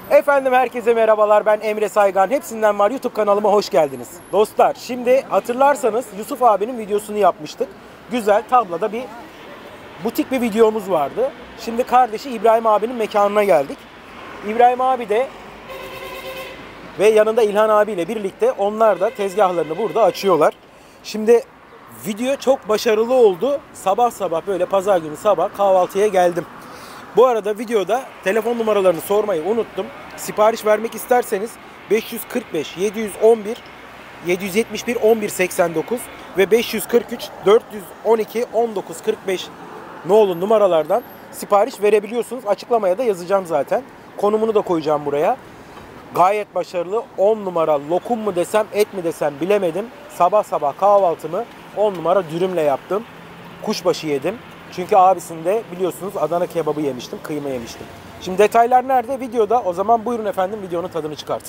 Efendim herkese merhabalar, ben Emre Saygan. Hepsinden var YouTube kanalıma hoş geldiniz. Dostlar, şimdi hatırlarsanız Yusuf abinin videosunu yapmıştık. Güzel tablada bir butik bir videomuz vardı. Şimdi kardeşi İbrahim abinin mekanına geldik. İbrahim abi de ve yanında İlhan abiyle birlikte onlar da tezgahlarını burada açıyorlar. Şimdi video çok başarılı oldu. Sabah sabah böyle pazar günü sabah kahvaltıya geldim. Bu arada videoda telefon numaralarını sormayı unuttum. Sipariş vermek isterseniz 545 711 771 1189 ve 543 412 1945 nolu numaralardan sipariş verebiliyorsunuz. Açıklamaya da yazacağım zaten. Konumunu da koyacağım buraya. Gayet başarılı. 10 numara lokum mu desem et mi desem bilemedim. Sabah sabah kahvaltımı 10 numara dürümle yaptım. Kuşbaşı yedim. Çünkü abisinde biliyorsunuz Adana kebabı yemiştim, kıyma yemiştim. Şimdi detaylar nerede? Videoda. O zaman buyurun efendim, videonun tadını çıkartın.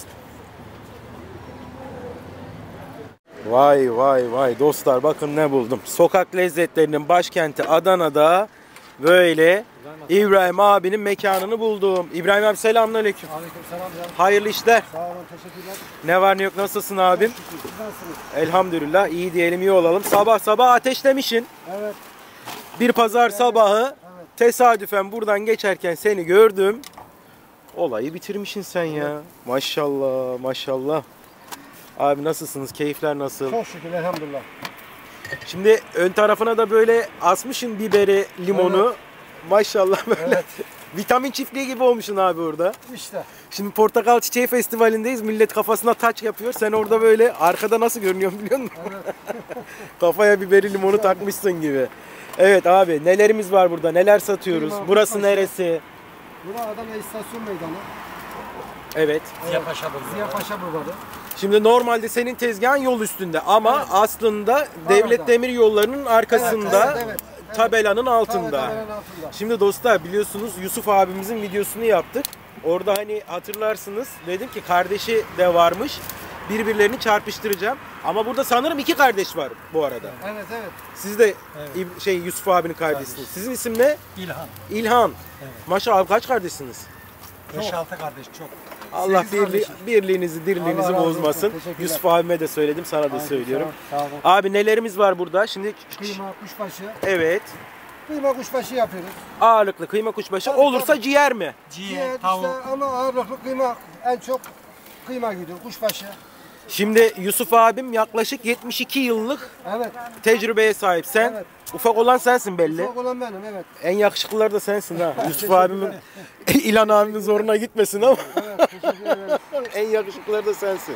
Vay vay vay dostlar, bakın ne buldum. Sokak lezzetlerinin başkenti Adana'da böyle İbrahim abinin mekanını buldum. İbrahim abi selamünaleyküm. Aleykümselam canım. Hayırlı işler. Sağ olun, teşekkürler. Ne var ne yok, nasılsın abim? Nasılsınız? Elhamdülillah, iyi diyelim, iyi olalım. Sabah sabah ateşlemişsin. Evet. Bir pazar sabahı tesadüfen buradan geçerken seni gördüm. Olayı bitirmişsin sen ya. Maşallah maşallah. Abi nasılsınız? Keyifler nasıl? Çok şükür, elhamdülillah. Şimdi ön tarafına da böyle asmışsın biberi, limonu. Evet. Maşallah böyle. Evet. Vitamin çiftliği gibi olmuşsun abi orada. İşte. Şimdi Portakal Çiçeği Festivali'ndeyiz. Millet kafasına taç yapıyor. Sen orada böyle arkada nasıl görünüyorsun biliyor musun? Evet. Kafaya biberi, limonu takmışsın gibi. Evet abi, nelerimiz var burada? Neler satıyoruz? Kıyma, Burası kuşbaşı. neresi? Burası Adana İstasyon Meydanı. Evet. Ziya Paşa Bulvarı. Şimdi normalde senin tezgahın yol üstünde ama aslında Devlet Demir Yolları'nın arkasında, Evet. tabelanın altında. Tabelanın altında. Şimdi dostlar, biliyorsunuz Yusuf abimizin videosunu yaptık. Orada hani hatırlarsınız, dedim ki kardeşi de varmış. Birbirlerini çarpıştıracağım. Ama burada sanırım iki kardeş var bu arada. Evet. Siz de Yusuf abinin kardeşisiniz. Sizin isim ne? İlhan. İlhan. Evet. Maşallah, kaç kardeşsiniz? 5-6 kardeş çok. Allah Sekiz kardeşim. birliğinizi, dirliğinizi Allah razı olsun, bozmasın. teşekkürler. Yusuf abime de söyledim, sana da söylüyorum. Sağ olun. Abi nelerimiz var burada? Şimdi Kıyma, kuşbaşı. evet. Kıyma, kuşbaşı yapıyoruz. Ağırlıklı kıyma kuşbaşı. Tabii, Olursa tabii. ciğer mi? Ciğer, tavuk. Işte, ama ağırlıklı kıyma, en çok kıyma gidiyor, kuşbaşı. Şimdi Yusuf abim yaklaşık 72 yıllık Evet. tecrübeye sahip. Sen Evet. ufak olan sensin belli. Çok olan benim, evet. En yakışıklılar da sensin ha. Yusuf abimin, İlhan abimin zoruna gitmesin ama Evet, teşekkür ederim. en yakışıklılar da sensin.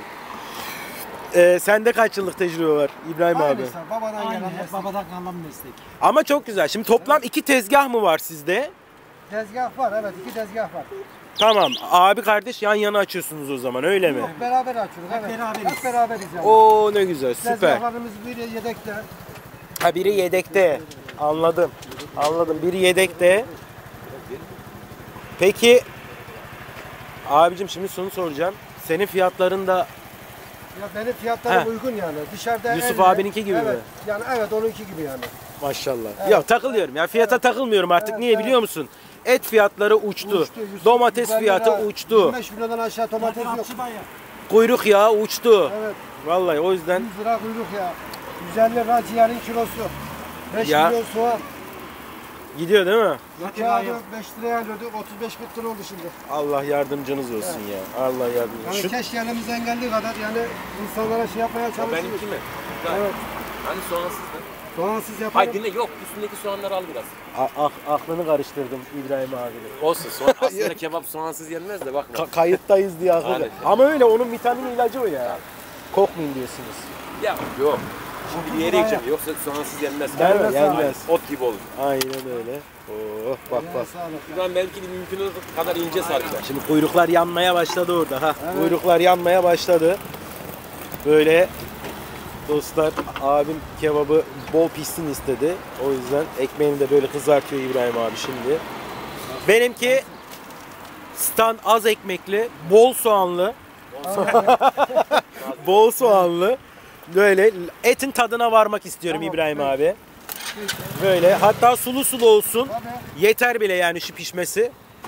Sende kaç yıllık tecrübe var İbrahim abi? Aynı işte, babadan Aynı, gelen hep meslek. babadan kalan meslek. Ama çok güzel. Şimdi toplam 2 tezgah mı var sizde? Tezgah var, evet, 2 tezgah var. Tamam. Abi kardeş yan yana açıyorsunuz o zaman, öyle mi? Yok, beraber açıyoruz, evet. beraberiz. Hep beraberiz yani. Oo ne güzel, süper. Tezgahlarımız biri yedekte. Ha, biri yedekte. Anladım. Anladım. Biri yedekte. Peki abicim, şimdi şunu soracağım. Senin fiyatların da Ya benim fiyatlarım Heh. uygun yani. Dışarıda Yusuf 50, abininki gibi evet, mi? Yani evet, onunki gibi yani. maşallah. Evet. Ya takılıyorum ya, fiyata takılmıyorum artık. Evet, Niye evet. biliyor musun? Et fiyatları uçtu. Yusuf, Domates biber fiyatı lira, uçtu. 25 milyondan aşağı domates yok. Kuyruk yağı uçtu. Evet, Vallahi o yüzden 100 lira kuyruk ya. 150 lira ciğerin kilosu. 5 Ya. milyon soğan. gidiyor değil mi? Kağıdı 5 liraya alıyorduk, 35 bin lira oldu şimdi. Allah yardımcınız olsun ya. Allah yardımcınız. Yani keşke elimizden geldiği kadar yani insanlara şey yapmaya çalışıyoruz. Benimki mi? Evet. Hani soğansız mı? Soğansız Hayır yaparız. dinle, yok üstündeki soğanları al biraz. Aklını karıştırdım İbrahim abinin. Olsun, soğan, aslında kebap soğansız yenmez de bakma. Kayıttayız diye aklı. Aynen. Ama öyle, onun vitamin ilacı o ya. Kokmayın diyorsunuz. Ya yok. Şimdi bir yere gideceğim, yoksa soğansız yenmez. Yenmez, yenmez. Ot gibi olur. Aynen öyle. Oh bak bak. Sağ olun. Şuradan belki de mümkün olduğu kadar ince saracağım. Şimdi kuyruklar yanmaya başladı orada ha. Kuyruklar yanmaya başladı. Böyle dostlar, abim kebabı bol pişsin istedi. O yüzden ekmeğini de böyle kızartıyor İbrahim abi şimdi. Benimki stand az ekmekli, bol soğanlı. Bol soğanlı. Böyle etin tadına varmak istiyorum İbrahim abi. Böyle hatta sulu sulu olsun. Yeter bile yani şu pişmesi.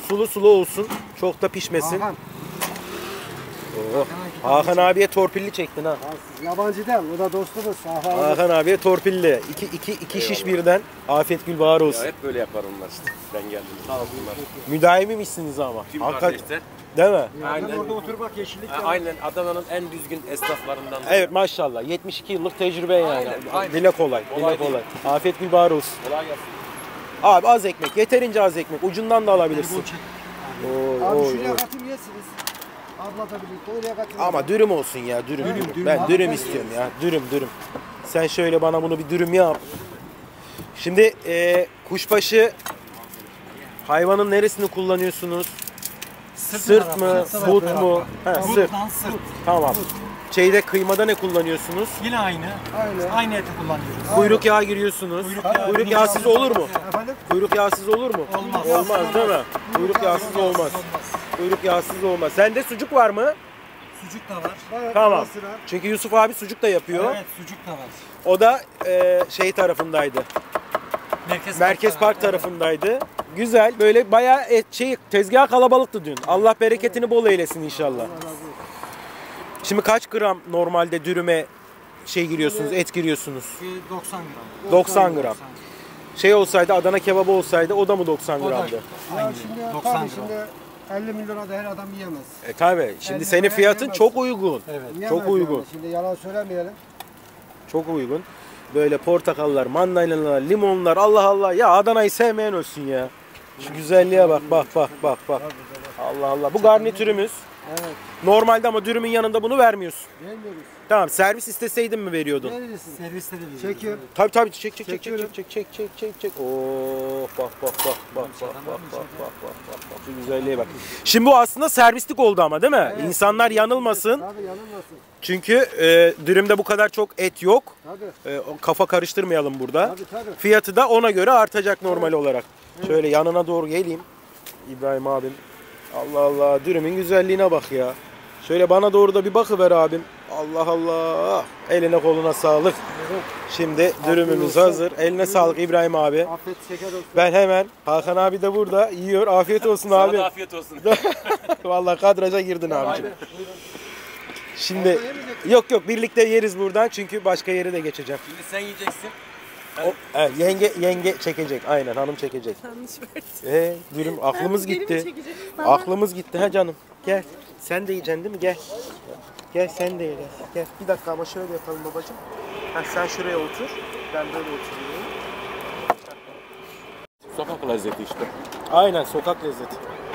sulu sulu olsun. Çok da pişmesin. Hakan. Oh. Hakan abiye torpilli çektin ha. Yabancı değil. O da dostumuz. Hakan. Hakan abiye torpilli. İki şiş birden. Afiyet gül bahar Ya olsun. hep böyle yapar onlar işte. Ben geldim. Sağ olsunlar. Müdaimimmişsiniz ama. Tüm Hakikaten. kardeşler. Değil mi? Aynen. Orada otur bak yeşillik. Aynen Adana'nın en düzgün esnaflarından. Evet maşallah. 72 yıllık tecrübe yani. Aynen. Dile kolay. Kolay Dile kolay. değil. Afiyet gül bahar olsun. Kolay gelsin. Abi az ekmek. Yeterince az ekmek. Ucundan da alabilirsin. Oy, Abi oy, şuraya oy. katayım yesiniz. Abla da birlikte oraya katayım. Ama dürüm olsun ya. Dürüm. Ben Abi, dürüm ben istiyorum ya. Dürüm. Sen şöyle bana bunu bir dürüm yap. Şimdi kuşbaşı hayvanın neresini kullanıyorsunuz? Sırt mı? But mu? Ha, sırt. Buradan sırt. Tamam. Şeyde kıymada ne kullanıyorsunuz? Yine aynı. Aynen. Aynı eti kullanıyoruz. Kuyruk yağı giriyorsunuz. Kuyruk yağsız olur mu? Efendim? Kuyruk yağsız olur mu? Olmaz. Olmaz değil mi? Kuyruk yağsız olmaz. Kuyruk yağsız olmaz. Sende sucuk var mı? Sucuk da var. Bayağı Tamam. ara sıra. Çünkü Yusuf abi sucuk da yapıyor. Evet, sucuk da var. O da şey tarafındaydı. Merkez Park tarafındaydı. Güzel. Böyle bayağı tezgah kalabalıktı dün. Allah bereketini bol eylesin inşallah. Şimdi kaç gram normalde dürüme şey giriyorsunuz, et giriyorsunuz? 90 gram. 90 gram. Şey olsaydı, Adana kebabı olsaydı o da mı 90 O da gramdı? Ya aynı. şimdi 90 tabii gram. şimdi 50 milyon da her adam yiyemez. Tabi. Şimdi 50 senin liraya fiyatın yiyemez. çok uygun. Evet. Yiyemez Çok yani. uygun. Şimdi yalan söylemeyelim. Çok uygun. Böyle portakallar, mandalinalar, limonlar. Allah Allah. Ya Adana'yı sevmeyen ölsün ya. Şu güzelliğe bak. Bak. Allah Allah. Bu garnitürümüz. Evet. Normalde ama dürümün yanında bunu vermiyorsun. Vermiyoruz. Tamam. Servis isteseydin mi veriyordun? Verirsin. Serviste de veriyoruz. Çekiyor. Tabii çek. Çekiyorum. Çek. Oo bak. Şu güzelliğe bak. Şimdi bu aslında servislik oldu ama değil mi? Evet. İnsanlar yanılmasın. Tabii yanılmasın. Çünkü dürümde bu kadar çok et yok. Tabii. O kafa karıştırmayalım burada. Tabii. Fiyatı da ona göre artacak normal olarak. Şöyle yanına doğru geleyim. İbrahim abim. Allah Allah, dürümün güzelliğine bak ya. Şöyle bana doğru da bir bakıver abim. Allah Allah. Eline koluna sağlık. Şimdi dürümümüz olsun. hazır. Eline sağlık İbrahim abi. Afiyet şeker olsun. Ben hemen, Hakan abi de burada yiyor. Afiyet olsun Sana abi. da afiyet olsun. Vallahi kadraja girdin abicim. Şimdi yok birlikte yeriz buradan çünkü başka yere de geçeceğim. Şimdi sen yiyeceksin. Evet, yenge çekecek. Aynen, hanım çekecek. Dürüm aklımız gitti. Aklımız gitti ha canım. Gel. Sen de yiyeceksin değil mi? Gel. Gel sen de ye. Gel. Bir dakika ama şöyle yapalım babacığım. Sen şuraya otur. Ben böyle oturuyorum. Sokak lezzeti işte. Aynen, sokak lezzeti.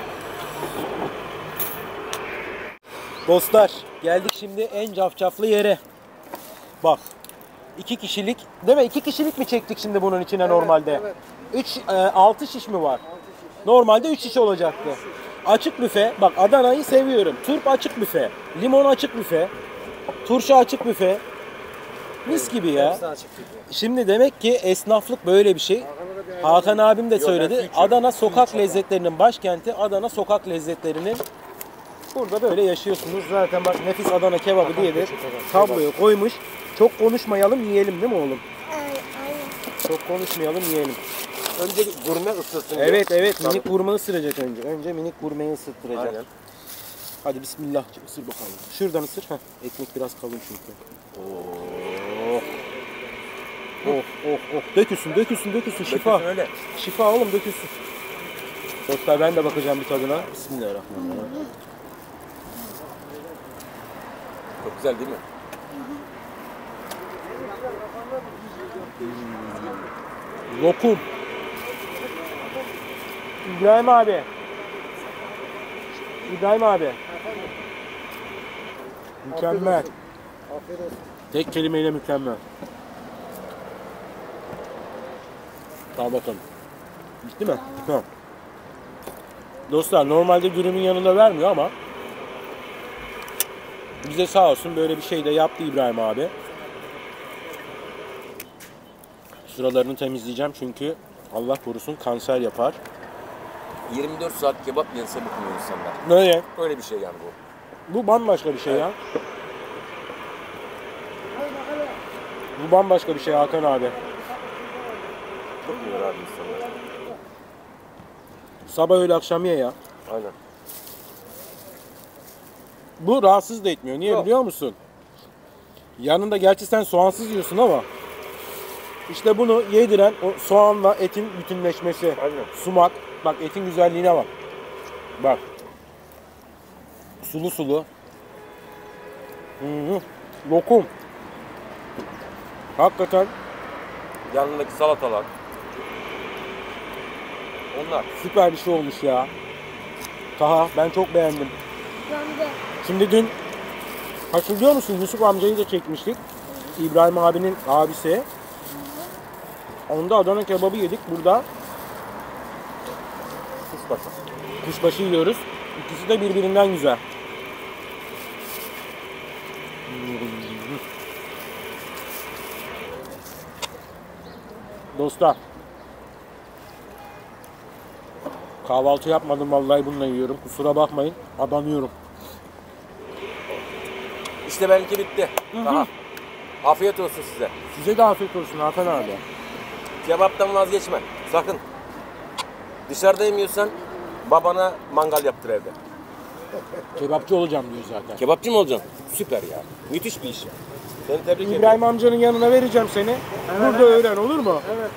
Dostlar, geldik şimdi en cafcaflı yere. Bak. 2 kişilik, değil mi? 2 kişilik mi çektik şimdi bunun içine normalde? Evet. 6 şiş mi var? Normalde 3 şiş olacaktı. Açık büfe. Bak Adana'yı seviyorum. Turp açık büfe. Limon açık büfe. Turşu açık büfe. Mis gibi ya. Şimdi demek ki esnaflık böyle bir şey. Hakan abim de söyledi. Adana sokak lezzetlerinin başkenti. Adana sokak lezzetlerinin burada böyle yaşıyorsunuz. Zaten bak nefis Adana kebabı diye de tabloya koymuş. Çok konuşmayalım, yiyelim değil mi oğlum? Çok konuşmayalım, yiyelim. Önce gurme ısırsın. Evet, diyor. minik gurme ısıracak önce. Önce minik gurmeyi ısırttıracak. Aynen. Hadi bismillah, ısır bakalım. Şuradan ısır. Heh, ekmek biraz kalın çünkü. Oh. Dökülsün. Şifa. Dökülsün öyle. Şifa oğlum, dökülsün. Dostlar ben de bakacağım bir tadına. Bismillahirrahmanirrahim. Çok güzel değil mi? Lokum. İbrahim abi. Mükemmel. Afiyet olsun. Tek kelimeyle mükemmel. Al bakalım. Bitti mi? Tamam. Dostlar normalde dürümün yanında vermiyor ama bize sağ olsun böyle bir şey de yaptı İbrahim abi. Şuralarını temizleyeceğim çünkü Allah korusun kanser yapar. 24 saat kebap yense bıkmıyor insanlar. Böyle. Öyle bir şey yani bu. Bu bambaşka bir şey ya. Bu bambaşka bir şey Hakan abi. Bıkmıyor abi insanlar. Sabah öğle akşam ye ya. Aynen. Bu rahatsız da etmiyor. Niye Yok. biliyor musun? Yanında gerçi sen soğansız yiyorsun ama işte bunu yediren o soğanla etin bütünleşmesi. Aynen. Sumak. Bak etin güzelliğine bak. Bak. Sulu sulu. Hı-hı. Lokum. Hakikaten Yanındaki salatalar. Onlar. süper bir şey olmuş ya. Taha ben çok beğendim. Şimdi dün hatırlıyor musun Yusuf amcayı da çekmiştik. İbrahim abinin abisi. Onda Adana kebabı yedik. Burada Kuşbaşı. kuşbaşı yiyoruz. İkisi de birbirinden güzel. Dostlar. Kahvaltı yapmadım vallahi bununla yiyorum. Kusura bakmayın. Abanıyorum. İşte benimki bitti. Aha. Afiyet olsun size. Size de afiyet olsun Hakan abi. Kebaptan vazgeçme. Sakın. Dışarıda yemiyorsan babana mangal yaptır evde. Kebapçı olacağım diyor zaten. Kebapçı mı olacaksın? Süper ya. Müthiş bir iş ya. Seni tebrik ediyorum. İbrahim amcanın yanına vereceğim seni. Burada öğren olur mu? Evet.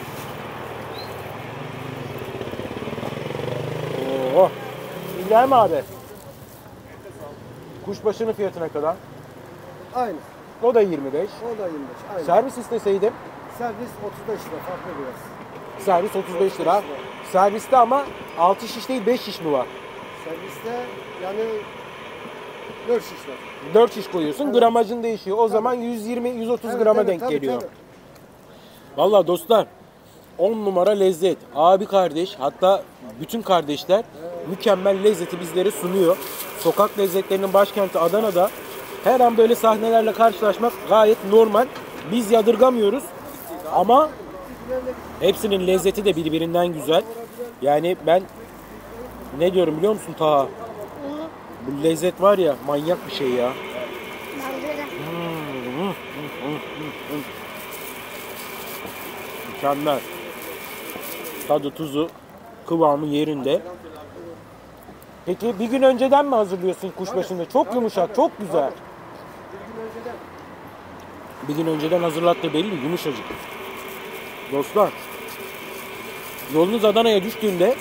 Oo. İbrahim abi. Kuşbaşının fiyatına kadar. Aynı. O da 25. O da 25. Aynı. Servis isteseydim Servis 35 lira farklı biraz. servis 35 lira. Serviste ama 6 şiş değil 5 şiş mi var? Serviste yani 4 şiş var. 4 şiş koyuyorsun. Gramajın değişiyor. O zaman 120-130 grama denk tabii, geliyor. tabii. Vallahi dostlar 10 numara lezzet. Abi kardeş hatta bütün kardeşler mükemmel lezzeti bizlere sunuyor. Sokak lezzetlerinin başkenti Adana'da her an böyle sahnelerle karşılaşmak gayet normal. Biz yadırgamıyoruz ama hepsinin lezzeti de birbirinden güzel. Yani ben ne diyorum biliyor musun Taha? Bu lezzet var ya manyak bir şey ya. Mükemmel. Tadı tuzu kıvamı yerinde. Peki bir gün önceden mi hazırlıyorsun kuşbaşını? Çok yumuşak, çok güzel. Bir gün önceden hazırlattı belli, yumuşacık. Dostlar, yolunuz Adana'ya düştüğünde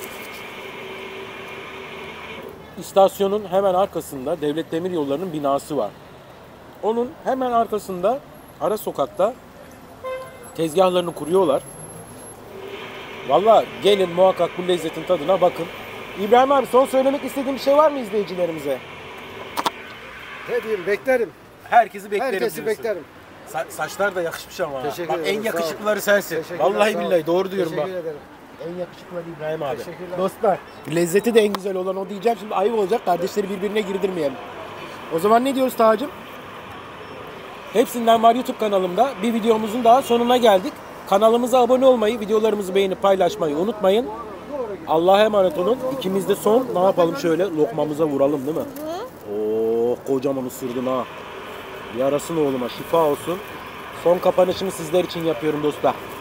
istasyonun hemen arkasında Devlet Demiryolları'nın binası var. Onun hemen arkasında ara sokakta tezgahlarını kuruyorlar. Vallahi gelin muhakkak bu lezzetin tadına bakın. İbrahim abi son söylemek istediğin bir şey var mı izleyicilerimize? Ne diyeyim beklerim. Herkesi beklerim Herkesi diyorsun. beklerim. Saçlar da yakışmış ama. Teşekkür Bak ederim, en sağ ol. yakışıklıları sensin. Teşekkürler, Vallahi sağ ol. billahi doğru diyorum bak. Teşekkür ederim. En yakışıklıları İbrahim abi. Teşekkürler. Dostlar lezzeti de en güzel olan o diyeceğim. Şimdi ayıp olacak kardeşleri birbirine girdirmeyelim. O zaman ne diyoruz Tacım? Hepsinden var YouTube kanalımda. Bir videomuzun daha sonuna geldik. Kanalımıza abone olmayı, videolarımızı beğenip paylaşmayı unutmayın. Allah'a emanet olun. İkimiz de son ne yapalım şöyle lokmamıza vuralım değil mi? Oo kocaman ısırdın ha. Yarasın oğluma şifa olsun. Son kapanışımı sizler için yapıyorum dostlar.